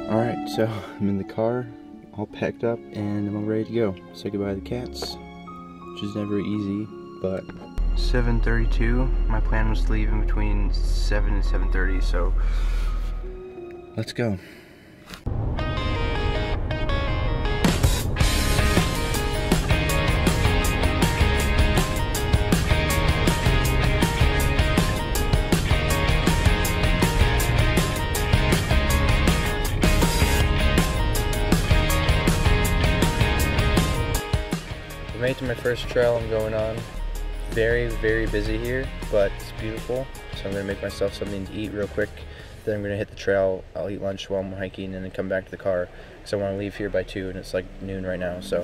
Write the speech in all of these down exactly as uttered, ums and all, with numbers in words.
Alright, so I'm in the car, all packed up, and I'm all ready to go. Say goodbye to the cats, which is never easy, but seven thirty-two, my plan was to leave in between seven and seven thirty, so let's go. I made it to my first trail I'm going on. Very, very busy here, but it's beautiful. So I'm gonna make myself something to eat real quick. Then I'm gonna hit the trail. I'll eat lunch while I'm hiking and then come back to the car because I wanna leave here by two and it's like noon right now, so.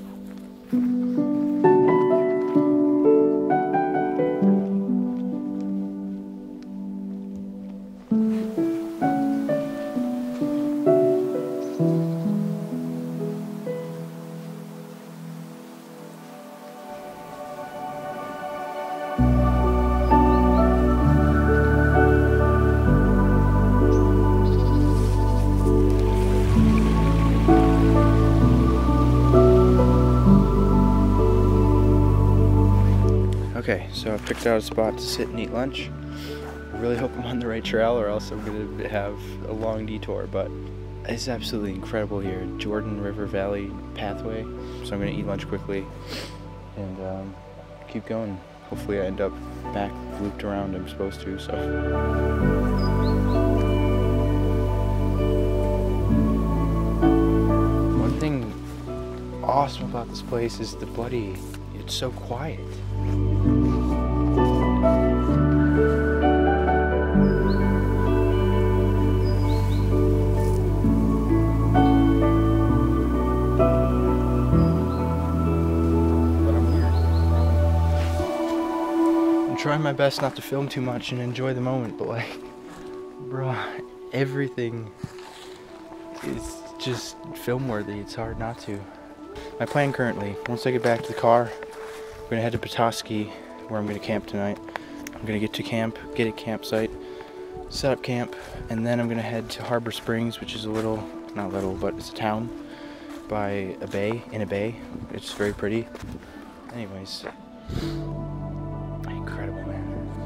Okay, so I picked out a spot to sit and eat lunch. I really hope I'm on the right trail or else I'm gonna have a long detour, but it's absolutely incredible here. Jordan River Valley pathway. So I'm gonna eat lunch quickly and um, keep going. Hopefully I end up back looped around I'm supposed to, so. One thing awesome about this place is the bloody, it's so quiet. I'm trying my best not to film too much and enjoy the moment, but like, bruh, everything is just film worthy. It's hard not to. My plan currently, once I get back to the car, I'm gonna head to Petoskey, where I'm gonna camp tonight. I'm gonna get to camp, get a campsite, set up camp, and then I'm gonna head to Harbor Springs, which is a little, not little, but it's a town by a bay, in a bay. It's very pretty. Anyways, incredible, man.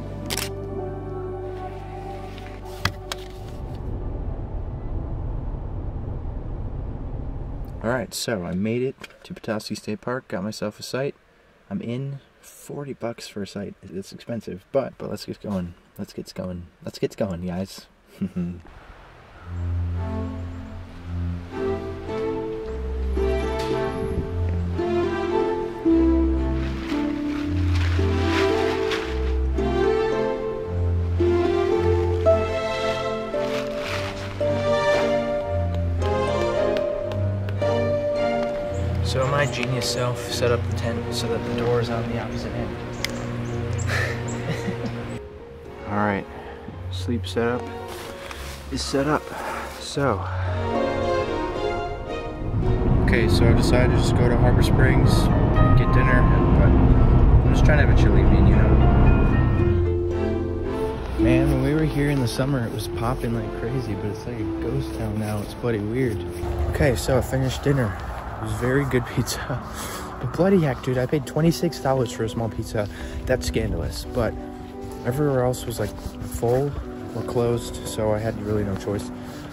Alright, so I made it to Petoskey State Park, got myself a site. I'm in. forty bucks for a site. It's expensive, but but let's get going. Let's get going. Let's get going, guys. So my genius self set up the tent so that the door is on the opposite end. Alright, sleep setup is set up. So, okay, so I decided to just go to Harbor Springs and get dinner, but I'm just trying to have a chill evening, you know. Man, when we were here in the summer, it was popping like crazy, but it's like a ghost town now. It's bloody weird. Okay, so I finished dinner. It was very good pizza. But bloody heck, dude, I paid twenty-six dollars for a small pizza. That's scandalous. But everywhere else was like full or closed, so I had really no choice.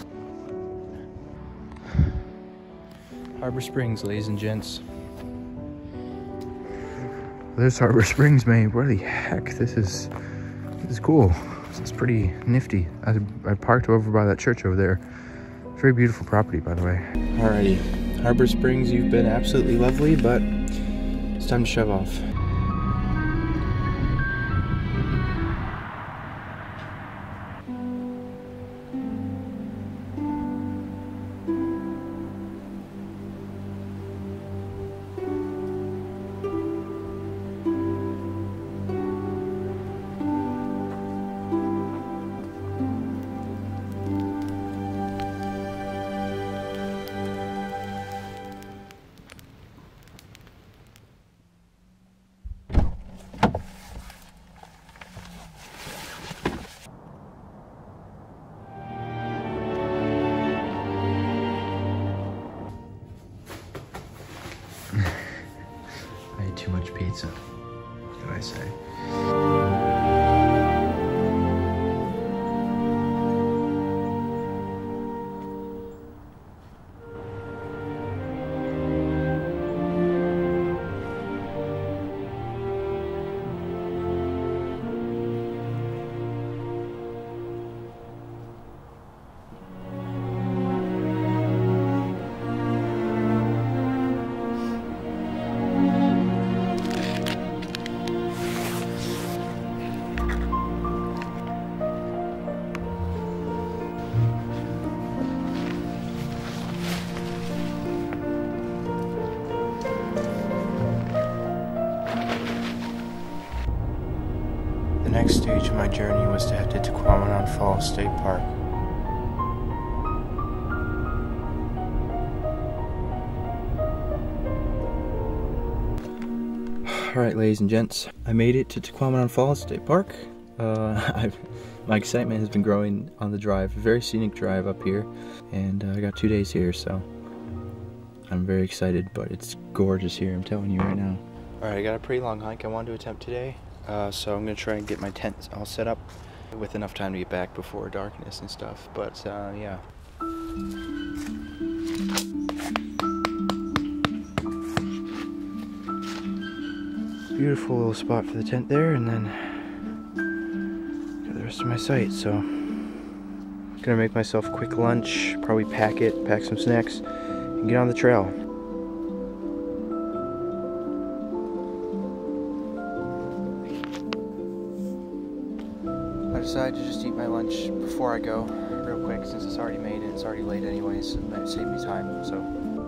Harbor Springs, ladies and gents. There's Harbor Springs, man. What the heck? This is this is cool. This is pretty nifty. I, I parked over by that church over there. Very beautiful property, by the way. Alrighty. Harbor Springs, you've been absolutely lovely, but it's time to shove off. pizza. What can I say? The next stage of my journey was to head to Tequamanon Falls State Park. Alright, ladies and gents, I made it to Tequamanon Falls State Park. Uh, I've, my excitement has been growing on the drive. A very scenic drive up here, and uh, I got two days here, so I'm very excited, but it's gorgeous here, I'm telling you right now. Alright, I got a pretty long hike I wanted to attempt today. Uh, so I'm going to try and get my tent all set up with enough time to get back before darkness and stuff, but uh, yeah. Beautiful little spot for the tent there, and then got the rest of my site, so I'm going to make myself a quick lunch, probably pack it, pack some snacks, and get on the trail. I decided to just eat my lunch before I go, real quick, since it's already made and it's already late anyways, and that saved me time, so.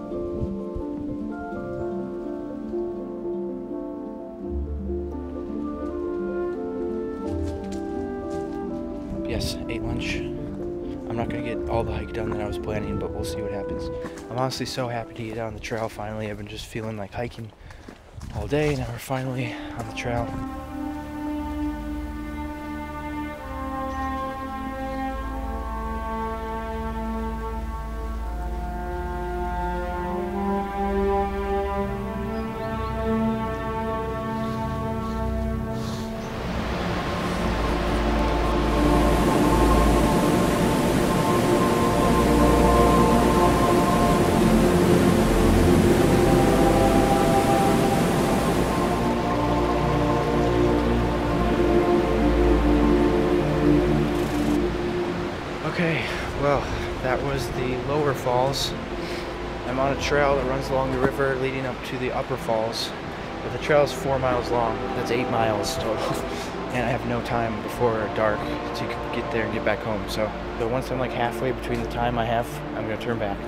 Yes, ate lunch. I'm not gonna get all the hike done that I was planning, but we'll see what happens. I'm honestly so happy to get on the trail finally. I've been just feeling like hiking all day, now we're finally on the trail. Okay, well, that was the lower falls. I'm on a trail that runs along the river leading up to the upper falls. But the trail is four miles long. That's eight miles total. And I have no time before dark to get there and get back home. So, so once I'm like halfway between the time I have, I'm gonna turn back.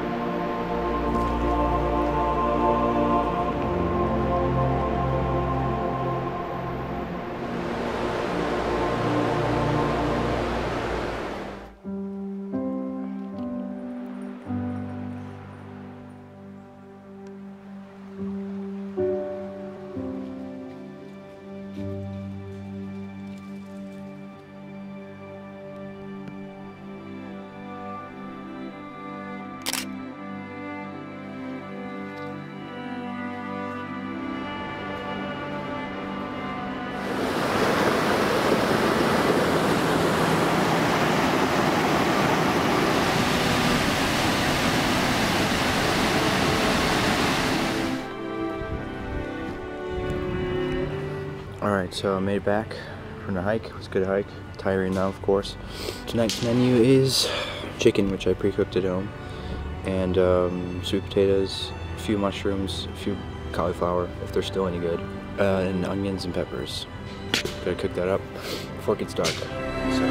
Alright, so I made it back from the hike. It was a good hike. Tiring now, of course. Tonight's menu is chicken, which I pre-cooked at home, and um, sweet potatoes, a few mushrooms, a few cauliflower, if they're still any good, uh, and onions and peppers. Gotta cook that up before it gets dark. So.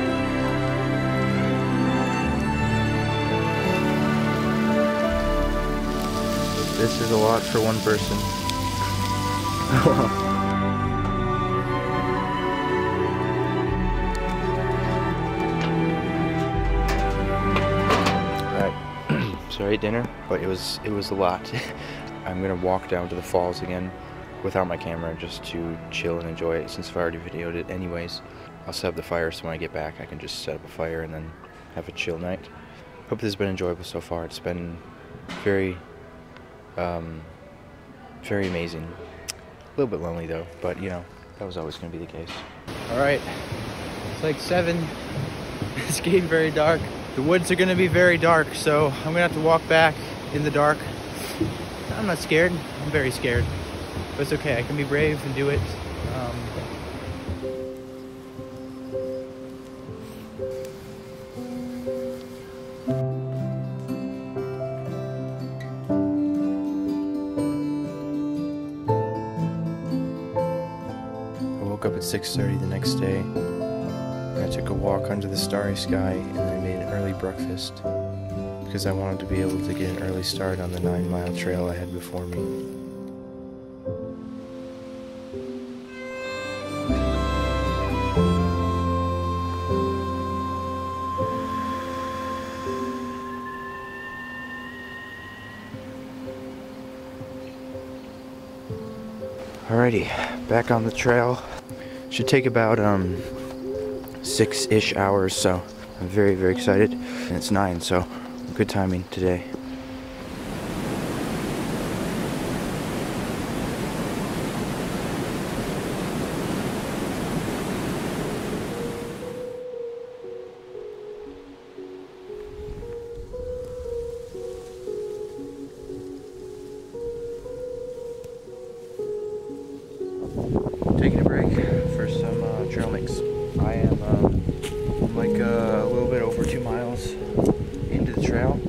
This is a lot for one person. So I ate dinner, but it was it was a lot. I'm gonna walk down to the falls again without my camera just to chill and enjoy it, since I've already videoed it anyways. I'll set up the fire so when I get back I can just set up a fire and then have a chill night. Hope this has been enjoyable so far. It's been very, um, very amazing. little bit lonely though, but you know, that was always going to be the case. All right, it's like seven. It's getting very dark. The woods are going to be very dark, so I'm going to have to walk back in the dark. I'm not scared. I'm very scared, but it's okay. I can be brave and do it. Um, I woke up at six thirty the next day, and I took a walk under the starry sky, and then I made an early breakfast because I wanted to be able to get an early start on the nine mile trail ahead before me. Alrighty, back on the trail. Should take about um six-ish hours, so I'm very, very excited. And it's nine, so good timing today. Taking a break for some uh, trail mix. I am um, like uh, a little bit over two miles into the trail.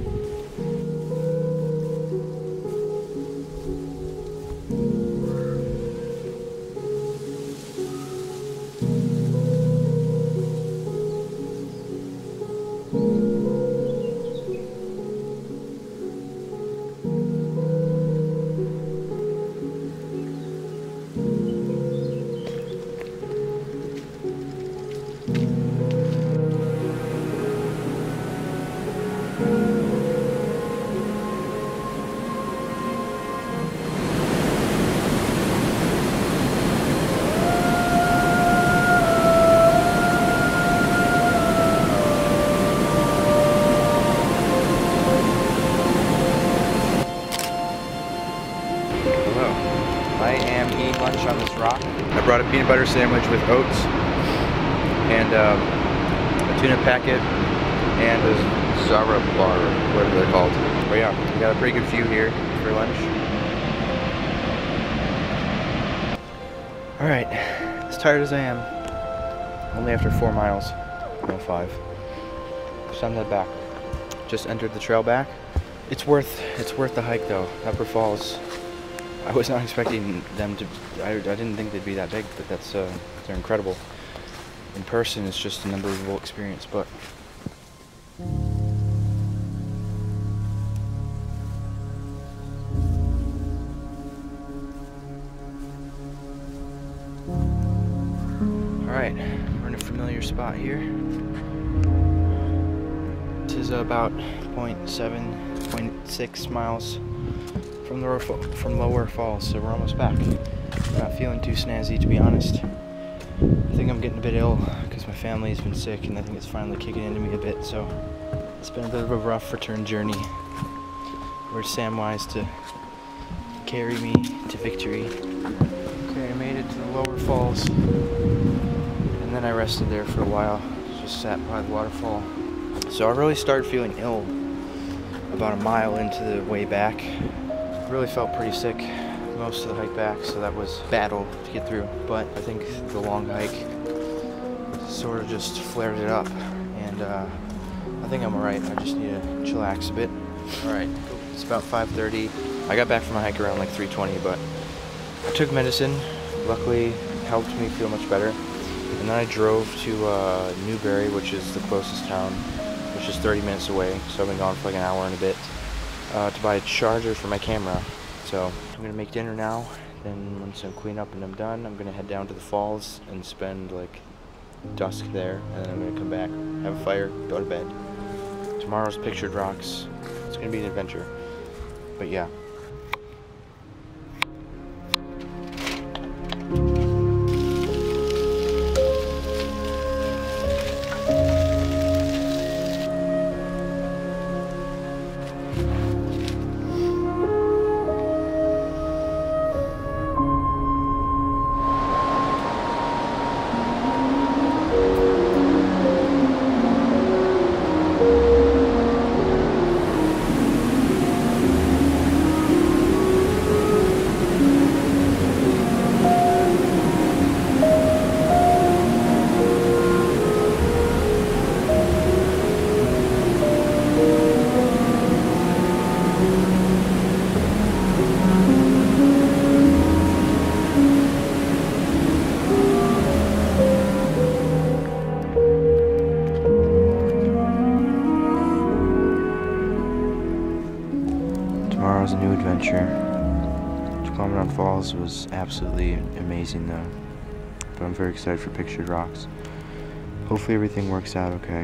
I am eating lunch on this rock. I brought a peanut butter sandwich with oats and um, a tuna packet and a Zara bar, whatever they're called. But yeah, we got a pretty good view here for lunch. Alright, as tired as I am, only after four miles, no five. It's time to head back. Just entered the trail back. It's worth, it's worth the hike though. Upper Falls. I was not expecting them to, I, I didn't think they'd be that big, but that's, uh, they're incredible. In person, it's just an unbelievable experience, but. Alright, we're in a familiar spot here. This is about zero point seven, zero point six miles from lower, from lower falls, so we're almost back. I'm not feeling too snazzy, to be honest. I think I'm getting a bit ill because my family's been sick, and I think it's finally kicking into me a bit, so it's been a bit of a rough return journey. Where's Samwise to carry me to victory? Okay, I made it to the lower falls, and then I rested there for a while, just sat by the waterfall. So I really started feeling ill about a mile into the way back. Really felt pretty sick most of the hike back, so that was a battle to get through. But I think the long hike sort of just flared it up, and uh, I think I'm alright. I just need to chillax a bit. Alright, it's about five thirty. I got back from my hike around like three twenty, but I took medicine. Luckily, it helped me feel much better. And then I drove to uh, Newberry, which is the closest town, which is thirty minutes away. So I've been gone for like an hour and a bit. Uh, to buy a charger for my camera. So I'm gonna make dinner now, then once I'm clean up and I'm done, I'm gonna head down to the falls and spend like dusk there, and then I'm gonna come back, have a fire, go to bed. Tomorrow's pictured rocks. It's gonna be an adventure, but yeah. Tomorrow's a new adventure. Tacoma Falls was absolutely amazing though. But I'm very excited for Pictured Rocks. Hopefully everything works out okay.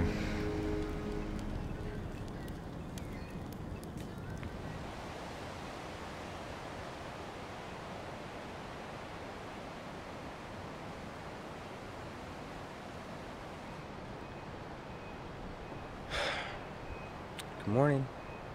Good morning.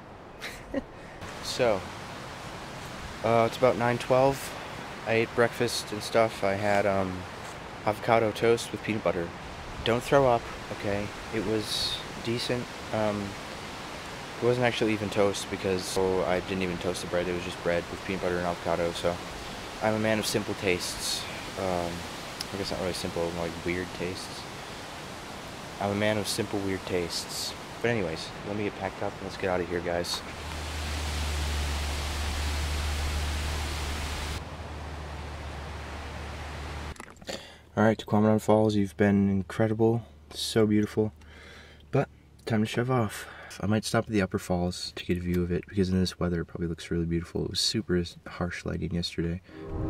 So, uh, it's about nine twelve. I ate breakfast and stuff. I had um, avocado toast with peanut butter. Don't throw up, okay? It was decent. Um, it wasn't actually even toast because oh, I didn't even toast the bread. It was just bread with peanut butter and avocado. So, I'm a man of simple tastes. Um, I guess not really simple, more like weird tastes. I'm a man of simple, weird tastes. But anyways, let me get packed up and let's get out of here, guys. Alright, Tacoma Falls, you've been incredible. So beautiful. But, time to shove off. I might stop at the upper falls to get a view of it, because in this weather it probably looks really beautiful. It was super harsh lighting yesterday.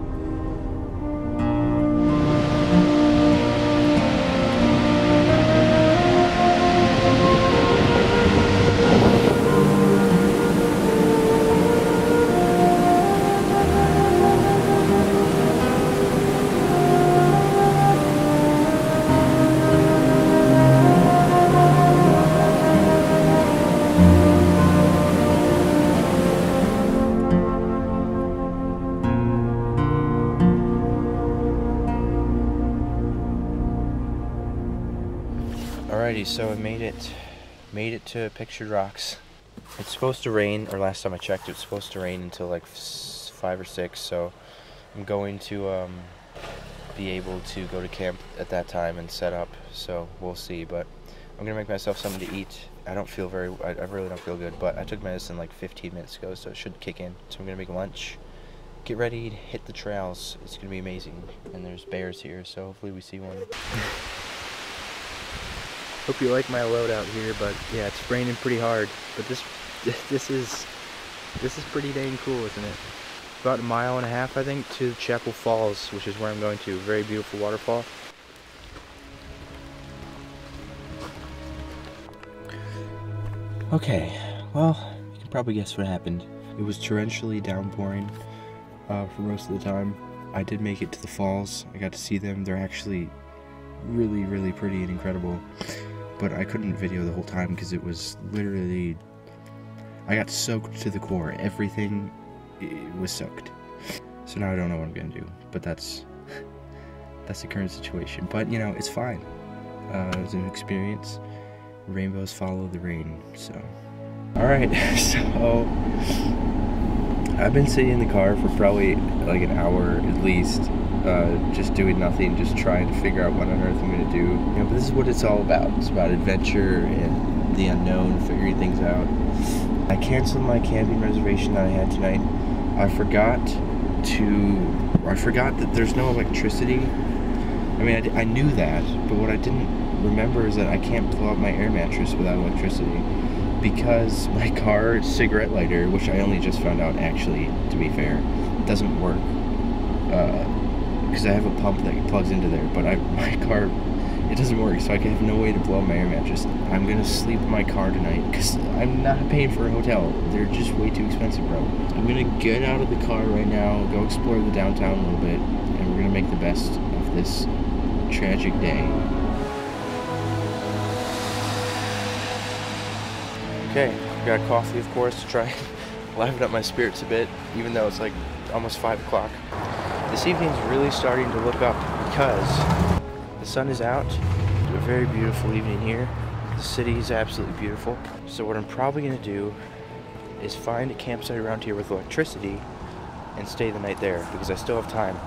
Alrighty, so I made it, made it to Pictured Rocks. It's supposed to rain, or last time I checked, it was supposed to rain until like five or six. So I'm going to um, be able to go to camp at that time and set up. So we'll see. But I'm gonna make myself something to eat. I don't feel very, I, I really don't feel good. But I took medicine like fifteen minutes ago, so it should kick in. So I'm gonna make lunch, get ready, hit the trails. It's gonna be amazing. And there's bears here, so hopefully we see one. Hope you like my load out here, but yeah, it's raining pretty hard. But this, this is, this is pretty dang cool, isn't it? About a mile and a half, I think, to Chapel Falls, which is where I'm going to. Very beautiful waterfall. Okay, well, you can probably guess what happened. It was torrentially downpouring uh, for most of the time. I did make it to the falls. I got to see them. They're actually really, really pretty and incredible. But I couldn't video the whole time because it was literally, I got soaked to the core. Everything it was soaked. So now I don't know what I'm gonna do. But that's that's the current situation. But you know, it's fine. Uh, it was an experience. Rainbows follow the rain. So, all right. So I've been sitting in the car for probably like an hour at least. Uh, just doing nothing, just trying to figure out what on earth I'm going to do. You know, but this is what it's all about. It's about adventure and the unknown, figuring things out. I canceled my camping reservation that I had tonight. I forgot to, I forgot that there's no electricity. I mean, I, I knew that, but what I didn't remember is that I can't blow up my air mattress without electricity because my car cigarette lighter, which I only just found out actually, to be fair, doesn't work. Uh, because I have a pump that plugs into there, but I, my car, it doesn't work, so I have no way to blow up my air mattress. I'm gonna sleep in my car tonight, because I'm not paying for a hotel. They're just way too expensive, bro. I'm gonna get out of the car right now, go explore the downtown a little bit, and we're gonna make the best of this tragic day. Okay, got coffee, of course, to try and liven up my spirits a bit, even though it's like almost five o'clock. This evening's really starting to look up because the sun is out. It's a very beautiful evening here. The city is absolutely beautiful. So what I'm probably going to do is find a campsite around here with electricity and stay the night there because I still have time.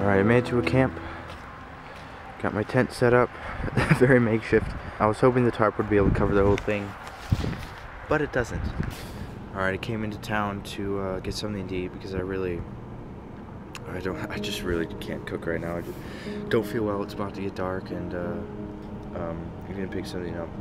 Alright, I made it to a camp. Got my tent set up. Very makeshift. I was hoping the tarp would be able to cover the whole thing, but it doesn't. Alright, I came into town to uh, get something to eat because I really, I don't, I just really can't cook right now. I just don't feel well. It's about to get dark, and uh, um, I'm gonna pick something up.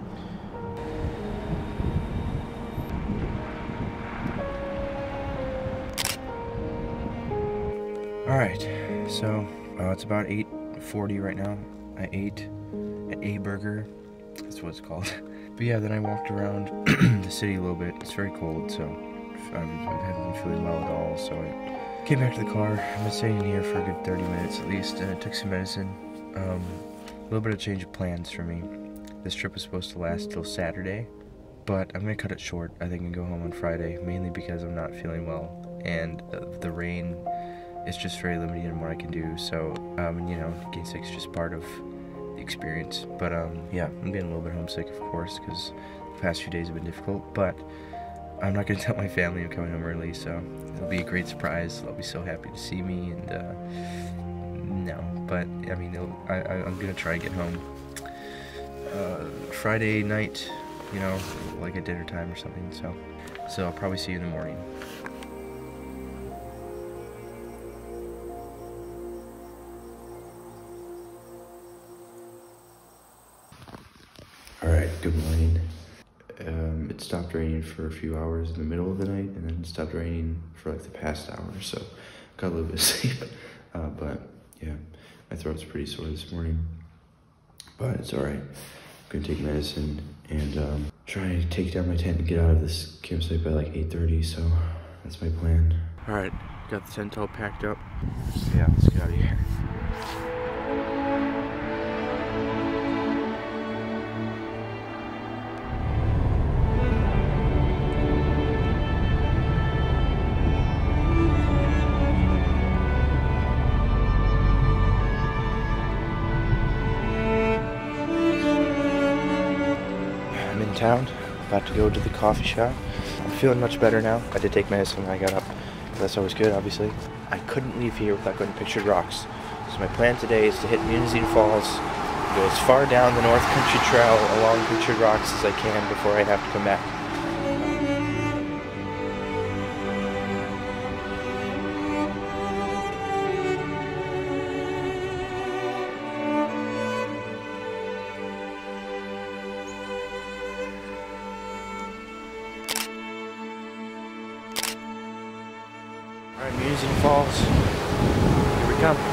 Alright, so uh, it's about eight forty right now. I ate at A Burger, that's what it's called. But yeah, then I walked around the city a little bit. It's very cold, so I haven't been feeling well at all. So I came back to the car. I've been staying in here for a good thirty minutes at least, and I took some medicine. Um, a little bit of change of plans for me. This trip was supposed to last till Saturday, but I'm gonna cut it short. I think and go home on Friday, mainly because I'm not feeling well, and uh, the rain is just very limiting in what I can do. So, um, you know, getting sick is just part of the experience. But um, yeah, I'm getting a little bit homesick, of course, because the past few days have been difficult. But I'm not gonna tell my family I'm coming home early, so it'll be a great surprise. They'll be so happy to see me, and uh, no, but I mean, I, I, I'm gonna try and get home uh, Friday night, you know, like at dinner time or something. So, so I'll probably see you in the morning. Alright, good morning. Um, it stopped raining for a few hours in the middle of the night, and then it stopped raining for like the past hour or so. Got a little bit of sleep, uh, but yeah, my throat's pretty sore this morning. But it's alright. I'm gonna take medicine and um, try and take down my tent and get out of this campsite by like eight thirty, so that's my plan. Alright, got the tent all packed up. Yeah, let's get out of here. Town, about to go to the coffee shop. I'm feeling much better now. I did take medicine when I got up. That's always good, obviously. I couldn't leave here without going to Pictured Rocks. So my plan today is to hit Munising Falls, go as far down the North Country Trail along Pictured Rocks as I can before I have to come back. Alright, Munising Falls. Here we come.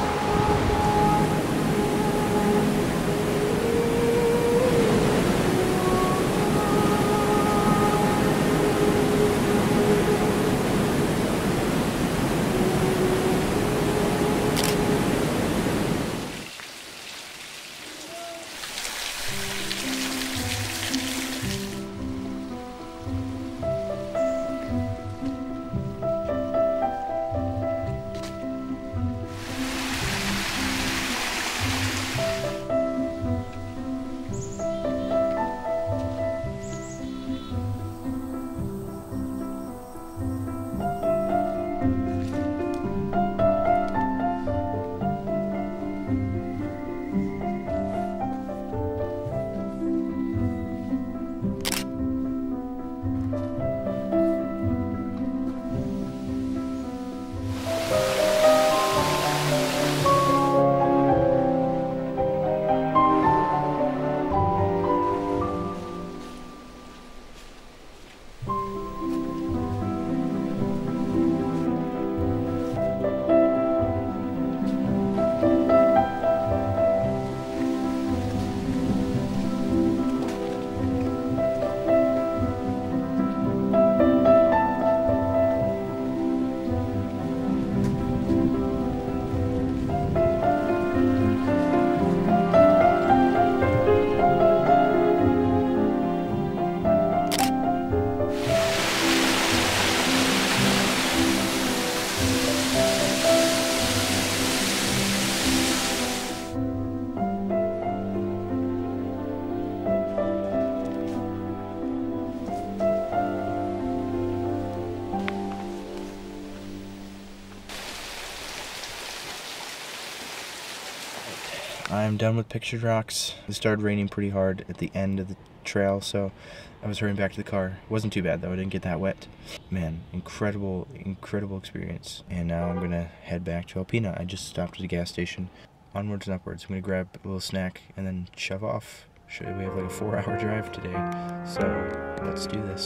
I'm done with pictured rocks. It started raining pretty hard at the end of the trail, so I was hurrying back to the car. It wasn't too bad though, I didn't get that wet. Man, incredible, incredible experience. And now I'm gonna head back to Alpena. I just stopped at a gas station. Onwards and upwards. I'm gonna grab a little snack and then shove off. We have like a four hour drive today, so let's do this.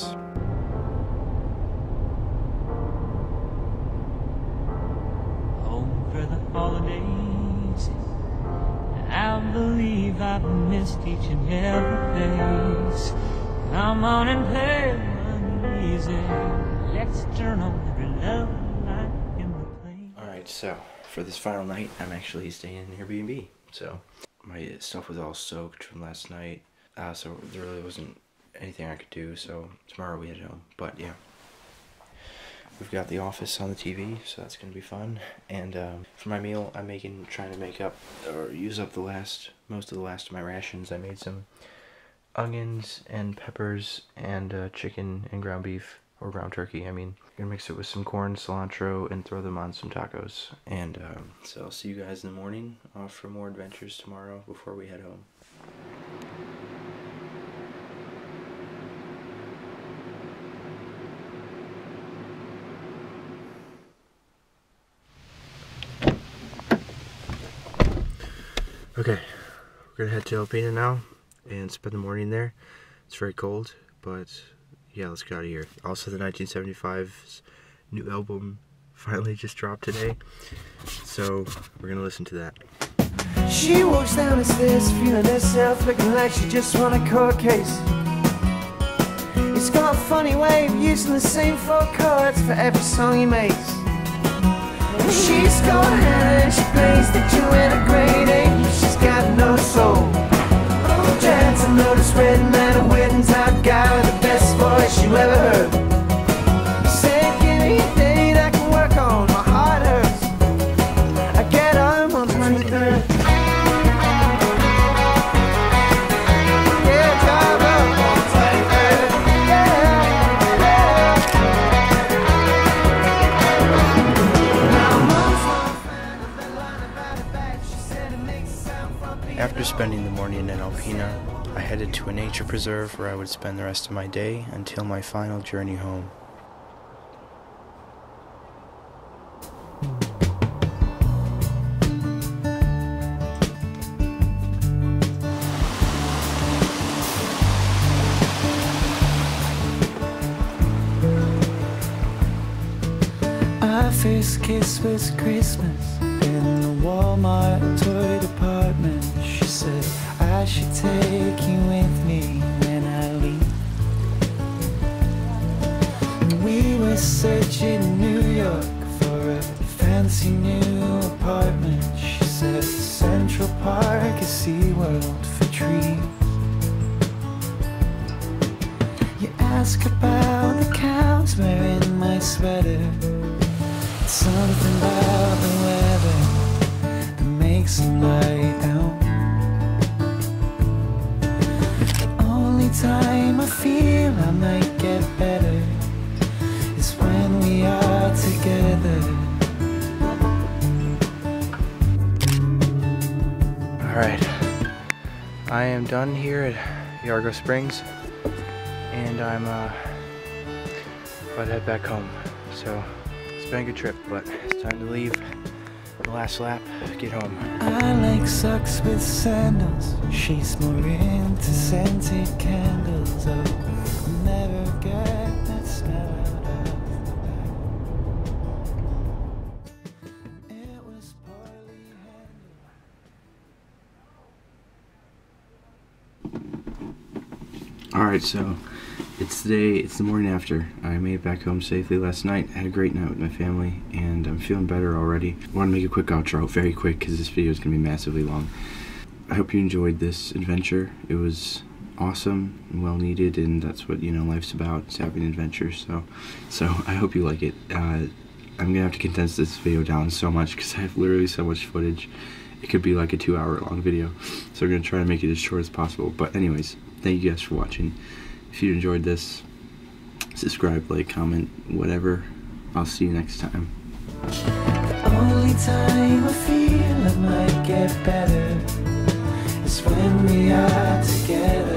Home for the holidays. I believe I've missed each and every face. Come on and play uneasy. Let's turn on every love light in the place. Alright, so for this final night, I'm actually staying in an Airbnb. So my stuff was all soaked from last night, uh, so there really wasn't anything I could do. So tomorrow we head home. But yeah, we've got The Office on the T V, so that's gonna be fun. And um, for my meal, I'm making, trying to make up or use up the last, most of the last of my rations. I made some onions and peppers and uh, chicken and ground beef, or ground turkey. I mean, I'm gonna mix it with some corn, cilantro, and throw them on some tacos. And um, so I'll see you guys in the morning. Off for more adventures tomorrow before we head home. Okay, we're gonna head to Alpena now and spend the morning there. It's very cold, but yeah, let's get out of here. Also, the nineteen seventy-five's new album finally just dropped today, so we're gonna listen to that. She walks down the stairs, feeling herself, looking like she just won a court case. It's got a funny way of using the same four chords for every song he makes. And she's got a hand and she plays the Joanna grade A, but she's got no soul. Chance to notice red man, a wedding type guy with the best voice you ever heard. He said, give me a date I can work on, my heart hurts. I get home on twenty-third. Yeah, drive up on twenty-third. Yeah, yeah. Now mom's not a fan of the line about it back. She said it makes a sound from being. After spending the morning in Alpena, I headed to a nature preserve where I would spend the rest of my day until my final journey home. Our first kiss was Christmas in the Walmart toy department. She said I should take you with me when I leave. We were searching New York for a fancy new apartment. She said Central Park is SeaWorld for trees. You ask about the cows wearing my sweater. It's something about the weather that makes them lie down. The only time I feel I might get better is when we are together. Alright, I am done here at Yargo Springs, and I'm uh, about to head back home. So it's been a good trip, but it's time to leave. The last lap, get home. I like socks with sandals. She's more into scented candles. Oh, I'll never get that smell out of the bag. It was poorly handled. Alright, so it's the day, it's the morning after. I made it back home safely last night. I had a great night with my family, and I'm feeling better already. I want to make a quick outro, very quick, because this video is going to be massively long. I hope you enjoyed this adventure. It was awesome and well needed, and that's what, you know, life's about, is having adventures. So, so I hope you like it. Uh, I'm gonna have to condense this video down so much because I have literally so much footage. It could be like a two hour long video, so I'm gonna try to make it as short as possible. But anyways, thank you guys for watching. If you enjoyed this, subscribe, like, comment, whatever. I'll see you next time. The only time I feel I might get better when we are together.